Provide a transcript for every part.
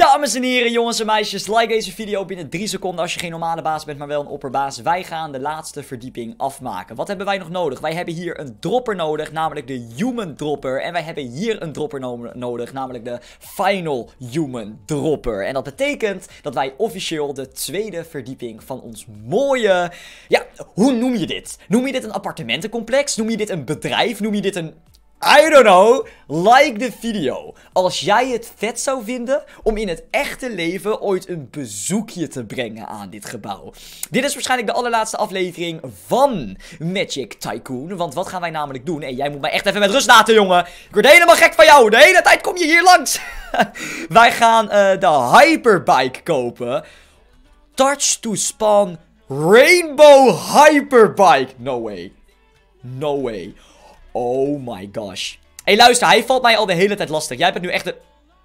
Dames en heren, jongens en meisjes, like deze video binnen 3 seconden als je geen normale baas bent, maar wel een opperbaas. Wij gaan de laatste verdieping afmaken. Wat hebben wij nog nodig? Wij hebben hier een dropper nodig, namelijk de Human Dropper. En wij hebben hier een dropper nodig, namelijk de Final Human Dropper. En dat betekent dat wij officieel de tweede verdieping van ons mooie... Ja, hoe noem je dit? Noem je dit een appartementencomplex? Noem je dit een bedrijf? Noem je dit een... I don't know. Like de video als jij het vet zou vinden om in het echte leven ooit een bezoekje te brengen aan dit gebouw. Dit is waarschijnlijk de allerlaatste aflevering van Magic Tycoon. Want wat gaan wij namelijk doen? En jij moet mij echt even met rust laten, jongen. Ik word helemaal gek van jou. De hele tijd kom je hier langs. Wij gaan de Hyperbike kopen. Touch to spawn Rainbow Hyperbike. No way. No way. Oh my gosh. Hé, luister, hij valt mij al de hele tijd lastig. Jij bent nu echt een...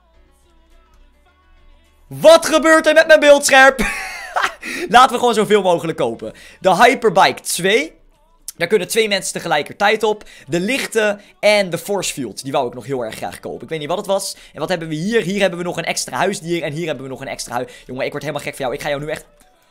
Wat gebeurt er met mijn beeldscherm? Laten we gewoon zoveel mogelijk kopen. De Hyperbike 2. Daar kunnen 2 mensen tegelijkertijd op. De lichte en de force field. Die wou ik nog heel erg graag kopen. Ik weet niet wat het was. En wat hebben we hier? Hier hebben we nog een extra huisdier. En hier hebben we nog een extra huis. Jongen, ik word helemaal gek van jou. Ik ga jou nu echt...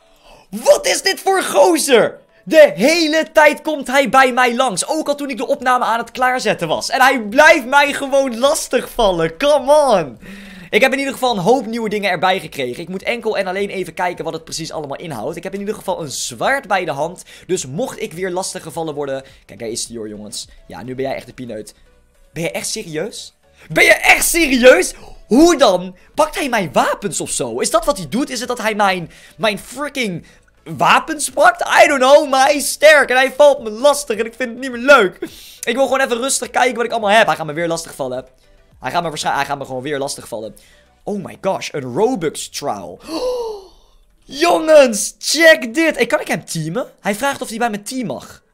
Wat is dit voor gozer? De hele tijd komt hij bij mij langs. Ook al toen ik de opname aan het klaarzetten was. En hij blijft mij gewoon lastigvallen. Come on. Ik heb in ieder geval een hoop nieuwe dingen erbij gekregen. Ik moet enkel en alleen even kijken wat het precies allemaal inhoudt. Ik heb in ieder geval een zwaard bij de hand. Dus mocht ik weer lastiggevallen worden... Kijk, hij is die hoor, jongens. Ja, nu ben jij echt de pineut. Ben je echt serieus? Ben je echt serieus? Hoe dan? Pakt hij mijn wapens of zo? Is dat wat hij doet? Is het dat hij mijn freaking... wapens pakt? I don't know, maar hij is sterk en hij valt me lastig en ik vind het niet meer leuk. Ik wil gewoon even rustig kijken wat ik allemaal heb. Hij gaat me weer lastigvallen. Hij gaat me gewoon weer lastigvallen. Oh my gosh, een Robux trial. Oh, jongens, check dit. Kan ik hem teamen? Hij vraagt of hij bij mijn team mag.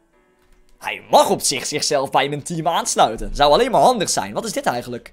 Hij mag op zichzelf bij mijn team aansluiten. Zou alleen maar handig zijn. Wat is dit eigenlijk?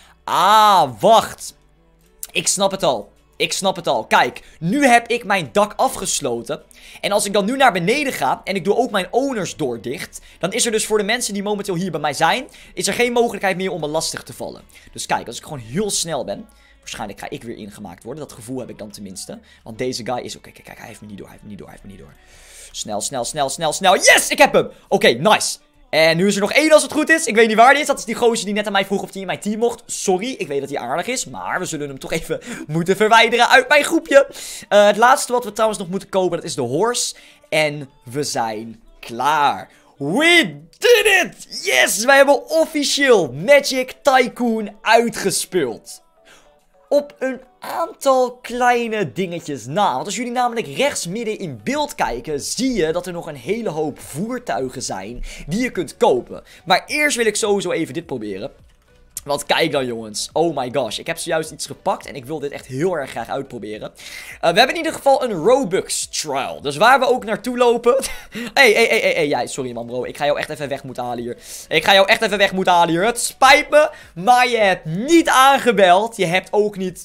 Ah, wacht. Ik snap het al. Ik snap het al. Kijk, nu heb ik mijn dak afgesloten. En als ik dan nu naar beneden ga en ik doe ook mijn owners door dicht, dan is er dus voor de mensen die momenteel hier bij mij zijn, is er geen mogelijkheid meer om me lastig te vallen. Dus kijk, als ik gewoon heel snel ben, waarschijnlijk ga ik weer ingemaakt worden. Dat gevoel heb ik dan tenminste. Want deze guy is... Oké, kijk, hij heeft me niet door, hij heeft me niet door. Snel, snel, snel, snel, snel. Yes, ik heb hem! Oké, nice. En nu is er nog 1 als het goed is. Ik weet niet waar die is. Dat is die gozer die net aan mij vroeg of hij in mijn team mocht. Sorry, ik weet dat hij aardig is. Maar we zullen hem toch even moeten verwijderen uit mijn groepje. Het laatste wat we trouwens nog moeten kopen, dat is de horse. En we zijn klaar. We did it! Yes, wij hebben officieel Magic Tycoon uitgespeeld. Op een aantal kleine dingetjes na. Want als jullie namelijk rechts midden in beeld kijken, zie je dat er nog een hele hoop voertuigen zijn die je kunt kopen. Maar eerst wil ik sowieso even dit proberen. Want kijk dan, jongens. Oh my gosh. Ik heb zojuist iets gepakt en ik wil dit echt heel erg graag uitproberen. We hebben in ieder geval een Robux trial. Dus waar we ook naartoe lopen... Hey, jij, sorry man bro. Ik ga jou echt even weg moeten halen hier. Het spijt me, maar je hebt niet aangebeld. Je hebt ook niet...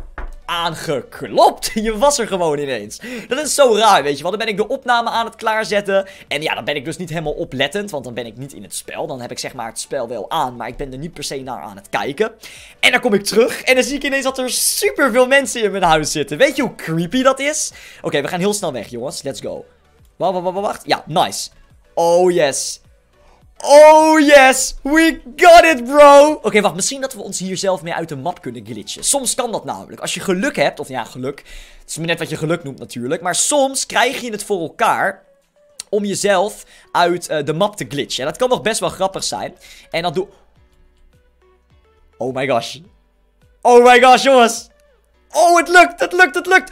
aangeklopt. Je was er gewoon ineens. Dat is zo raar, weet je wel. Dan ben ik de opname aan het klaarzetten. En ja, dan ben ik dus niet helemaal oplettend. Want dan ben ik niet in het spel. Dan heb ik zeg maar het spel wel aan. Maar ik ben er niet per se naar aan het kijken. En dan kom ik terug. En dan zie ik ineens dat er superveel mensen in mijn huis zitten. Weet je hoe creepy dat is? Oké, we gaan heel snel weg, jongens. Let's go. Wacht. Ja, nice. Oh, yes. Oh yes, we got it bro. Oké, wacht, misschien dat we ons hier zelf mee uit de map kunnen glitchen. Soms kan dat namelijk. Als je geluk hebt, of ja, geluk. Het is maar net wat je geluk noemt natuurlijk. Maar soms krijg je het voor elkaar om jezelf uit de map te glitchen. En dat kan nog best wel grappig zijn. En dat doe... Oh my gosh. Oh my gosh, jongens. Oh, het lukt.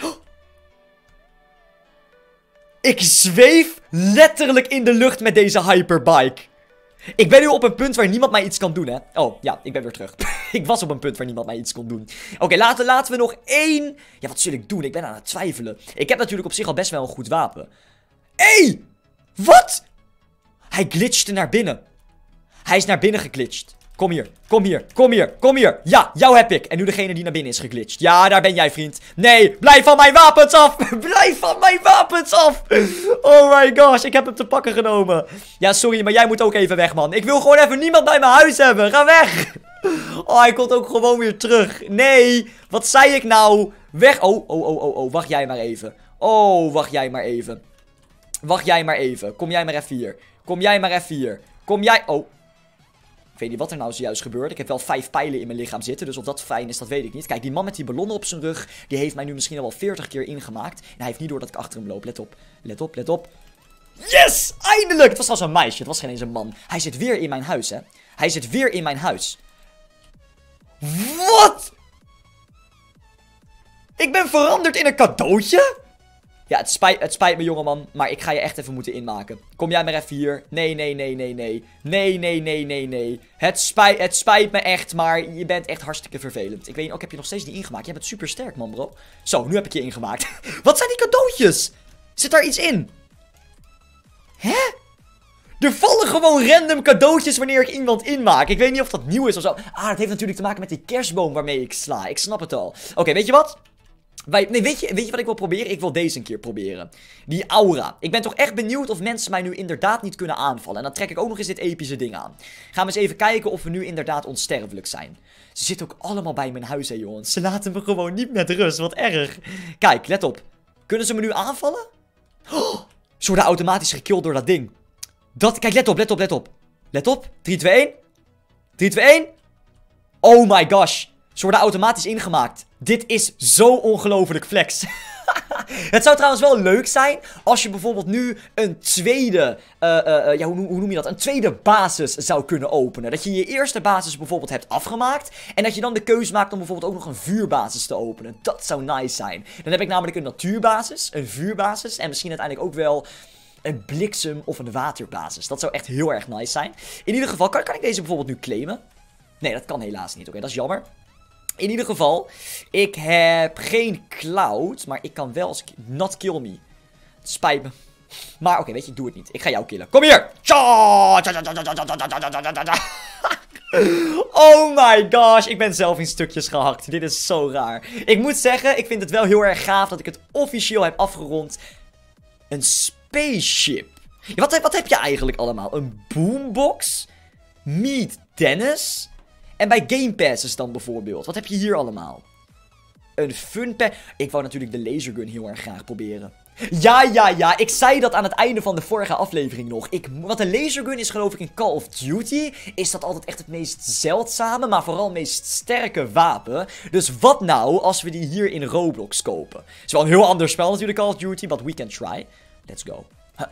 Ik zweef letterlijk in de lucht met deze hyperbike. Ik ben nu op een punt waar niemand mij iets kan doen, hè. Oh, ja, ik ben weer terug. Ik was op een punt waar niemand mij iets kon doen. Oké, laten we nog 1... Ja, wat zul ik doen? Ik ben aan het twijfelen. Ik heb natuurlijk op zich al best wel een goed wapen. Hé! Wat? Hij glitchte naar binnen. Hij is naar binnen geglitcht. Kom hier. Ja, jou heb ik. En nu degene die naar binnen is geglitcht. Ja, daar ben jij, vriend. Nee, blijf van mijn wapens af. Blijf van mijn wapens af. Oh my gosh, ik heb hem te pakken genomen. Ja, sorry, maar jij moet ook even weg, man. Ik wil gewoon even niemand bij mijn huis hebben. Ga weg. Oh, hij komt ook gewoon weer terug. Nee, wat zei ik nou? Weg. Oh, wacht jij maar even. Oh, wacht jij maar even. Wacht jij maar even. Kom jij maar even hier. Kom jij maar even hier. Kom jij... Oh. Ik weet niet wat er nou zojuist gebeurt. Ik heb wel 5 pijlen in mijn lichaam zitten. Dus of dat fijn is, dat weet ik niet. Kijk, die man met die ballonnen op zijn rug. Die heeft mij nu misschien al wel 40 keer ingemaakt. En hij heeft niet door dat ik achter hem loop. Let op. Let op, let op. Yes! Eindelijk! Het was trouwens een meisje. Het was geen eens een man. Hij zit weer in mijn huis, hè. Hij zit weer in mijn huis. Wat? Ik ben veranderd in een cadeautje? Ja, het spijt me, jongeman. Maar ik ga je echt even moeten inmaken. Kom jij maar even hier. Nee. Nee. Het spijt me echt, maar je bent echt hartstikke vervelend. Ik weet niet, ook heb je nog steeds niet ingemaakt. Jij bent super sterk, man, bro. Zo, nu heb ik je ingemaakt. Wat zijn die cadeautjes? Zit daar iets in? Hè? Er vallen gewoon random cadeautjes wanneer ik iemand inmaak. Ik weet niet of dat nieuw is of zo. Ah, dat heeft natuurlijk te maken met die kerstboom waarmee ik sla. Ik snap het al. Oké, weet je wat? Nee, weet je wat ik wil proberen? Ik wil deze een keer proberen. Die aura. Ik ben toch echt benieuwd of mensen mij nu inderdaad niet kunnen aanvallen. En dan trek ik ook nog eens dit epische ding aan. Gaan we eens even kijken of we nu inderdaad onsterfelijk zijn. Ze zitten ook allemaal bij mijn huis, hè, jongens. Ze laten me gewoon niet met rust. Wat erg. Kijk, let op. Kunnen ze me nu aanvallen? Oh, ze worden automatisch gekilld door dat ding. Kijk, let op. Let op. 3, 2, 1. 3, 2, 1. Oh my gosh. Ze worden automatisch ingemaakt. Dit is zo ongelooflijk flex. Het zou trouwens wel leuk zijn als je bijvoorbeeld nu een tweede, hoe noem je dat? Een tweede basis zou kunnen openen. Dat je je eerste basis bijvoorbeeld hebt afgemaakt. En dat je dan de keuze maakt om bijvoorbeeld ook nog een vuurbasis te openen. Dat zou nice zijn. Dan heb ik namelijk een natuurbasis, een vuurbasis en misschien uiteindelijk ook wel een bliksem of een waterbasis. Dat zou echt heel erg nice zijn. In ieder geval, kan ik deze bijvoorbeeld nu claimen? Nee, dat kan helaas niet. Oké, dat is jammer. In ieder geval, ik heb geen cloud, maar ik kan wel als ik... Not kill me. Het spijt me. Maar oké, weet je, ik doe het niet. Ik ga jou killen. Kom hier! Oh my gosh, ik ben zelf in stukjes gehakt. Dit is zo raar. Ik moet zeggen, ik vind het wel heel erg gaaf dat ik het officieel heb afgerond. Een spaceship. Ja, wat heb je eigenlijk allemaal? Een boombox? Meet Dennis? En bij Game Passes dan bijvoorbeeld. Wat heb je hier allemaal? Een fun pack. Ik wou natuurlijk de lasergun heel erg graag proberen. Ja. Ik zei dat aan het einde van de vorige aflevering nog. Want een lasergun is geloof ik in Call of Duty. Is dat altijd echt het meest zeldzame, maar vooral het meest sterke wapen. Dus wat nou als we die hier in Roblox kopen? Het is wel een heel ander spel natuurlijk, Call of Duty. But we can try. Let's go.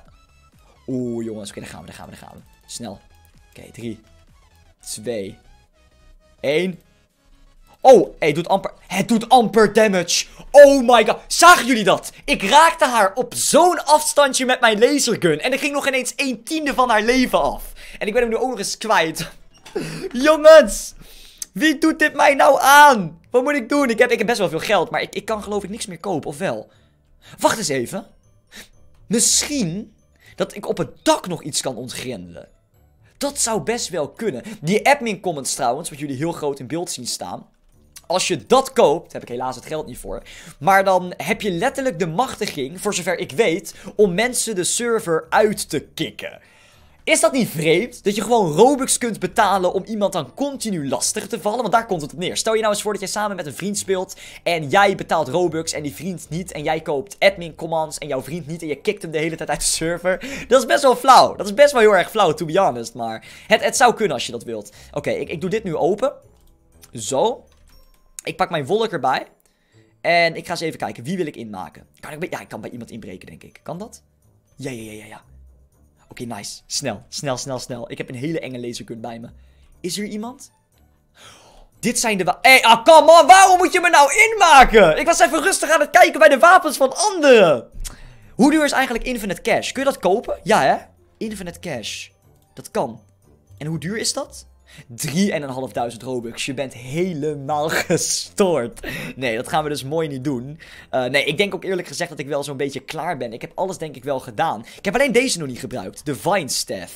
Oeh jongens, oké, daar gaan we. Snel. Oké, 3, 2... 1. Oh, het doet amper damage. Oh my god. Zagen jullie dat? Ik raakte haar op zo'n afstandje met mijn lasergun. En er ging nog ineens 1/10 van haar leven af. En ik ben hem nu ook nog eens kwijt. Jongens. Wie doet dit mij nou aan? Wat moet ik doen? Ik heb best wel veel geld. Maar ik kan geloof ik niks meer kopen. Of wel? Wacht eens even. Misschien dat ik op het dak nog iets kan ontgrendelen. Dat zou best wel kunnen. Die admin comments trouwens, wat jullie heel groot in beeld zien staan. Als je dat koopt, heb ik helaas het geld niet voor. Maar dan heb je letterlijk de machtiging, voor zover ik weet, om mensen de server uit te kicken. Is dat niet vreemd? Dat je gewoon Robux kunt betalen om iemand dan continu lastig te vallen? Want daar komt het op neer. Stel je nou eens voor dat jij samen met een vriend speelt en jij betaalt Robux en die vriend niet. En jij koopt admin commands en jouw vriend niet en je kikt hem de hele tijd uit de server. Dat is best wel flauw. Dat is best wel heel erg flauw, to be honest. Maar het zou kunnen als je dat wilt. Oké, ik doe dit nu open. Zo. Ik pak mijn wolk erbij. En ik ga eens even kijken. Wie wil ik inmaken? Ik kan bij iemand inbreken, denk ik. Kan dat? Ja. Oké, nice. Snel. Ik heb een hele enge lasergun bij me. Is er iemand? Dit zijn de come on. Waarom moet je me nou inmaken? Ik was even rustig aan het kijken bij de wapens van anderen. Hoe duur is eigenlijk Infinite Cash? Kun je dat kopen? Ja, hè? Infinite Cash. Dat kan. En hoe duur is dat? 3.500 Robux. Je bent helemaal gestoord. Nee, dat gaan we dus mooi niet doen. Nee, ik denk ook eerlijk gezegd dat ik wel zo'n beetje klaar ben. Ik heb alles denk ik wel gedaan. Ik heb alleen deze nog niet gebruikt. De Vine Staff.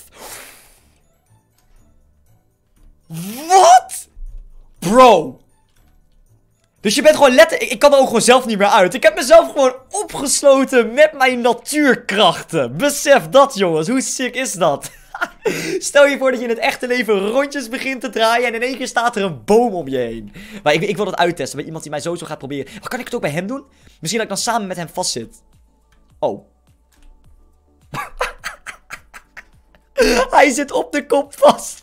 Wat? Bro. Dus je bent gewoon letterlijk... Ik kan er ook gewoon zelf niet meer uit. Ik heb mezelf gewoon opgesloten met mijn natuurkrachten. Besef dat, jongens. Hoe sick is dat? Stel je voor dat je in het echte leven rondjes begint te draaien en in één keer staat er een boom om je heen. Maar ik wil dat uittesten bij iemand die mij sowieso gaat proberen. Oh, kan ik het ook bij hem doen? Misschien dat ik dan samen met hem vastzit. Oh. Hij zit op de kop vast.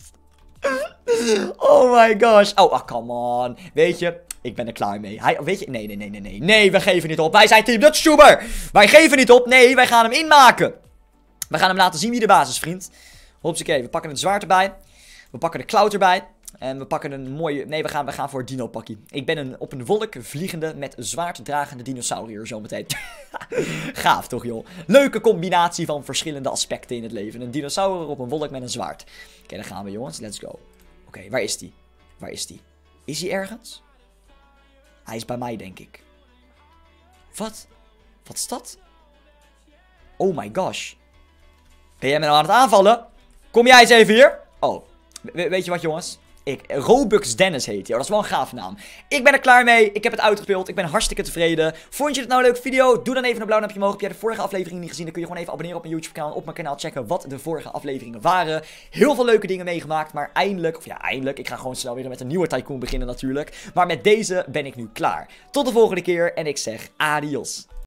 Oh my gosh. Oh, come on. Weet je, ik ben er klaar mee. Weet je, nee. Nee, we geven niet op. Wij zijn Team Dutchtuber. Wij geven niet op. Nee, wij gaan hem inmaken. We gaan hem laten zien wie de baas is, vriend. Hopsakee, we pakken het zwaard erbij. We pakken de cloud erbij. En we pakken een mooie... Nee, we gaan voor het dino-pakkie. Ik ben op een wolk vliegende met zwaarddragende dinosaurier zometeen. Gaaf toch, joh. Leuke combinatie van verschillende aspecten in het leven. Een dinosaurier op een wolk met een zwaard. Oké, daar gaan we, jongens. Let's go. Oké, waar is die? Waar is die? Is hij ergens? Hij is bij mij, denk ik. Wat? Wat is dat? Oh my gosh. Ben jij me nou aan het aanvallen? Kom jij eens even hier? Oh, weet je wat, jongens? Robux Dennis heet hij. Oh, dat is wel een gaaf naam. Ik ben er klaar mee. Ik heb het uitgespeeld. Ik ben hartstikke tevreden. Vond je dit nou een leuke video? Doe dan even een blauw duimpje omhoog. Heb jij de vorige aflevering niet gezien? Dan kun je gewoon even abonneren op mijn YouTube kanaal. Op mijn kanaal checken wat de vorige afleveringen waren. Heel veel leuke dingen meegemaakt. Maar eindelijk, of ja, eindelijk. Ik ga gewoon snel weer met een nieuwe Tycoon beginnen natuurlijk. Maar met deze ben ik nu klaar. Tot de volgende keer. En ik zeg adios.